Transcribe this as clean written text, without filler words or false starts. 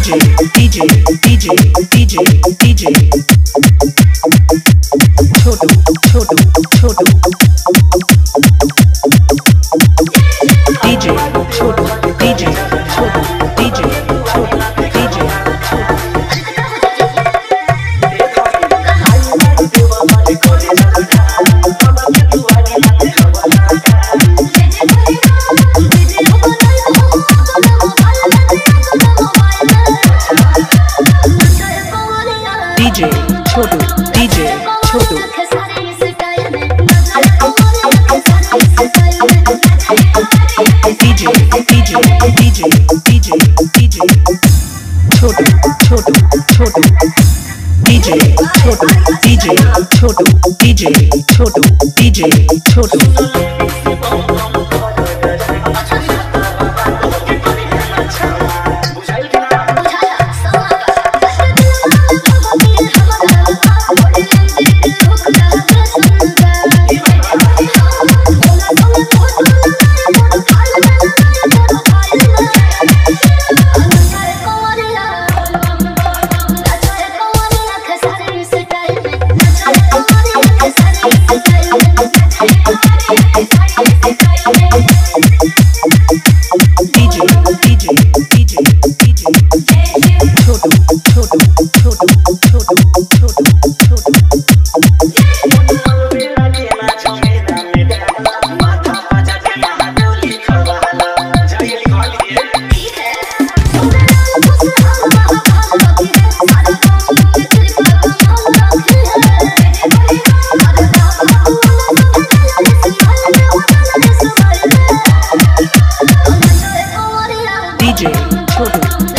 Chhotu Chhotu Chhotu DJ Chhotu DJ Chhotu DJ Chhotu DJ DJ Chhotu DJ Chhotu DJ DJ DJ DJ DJ Chhotu Chhotu Chhotu DJ Chhotu DJ Chhotu DJ Chhotu DJ Chhotu DJ Chhotu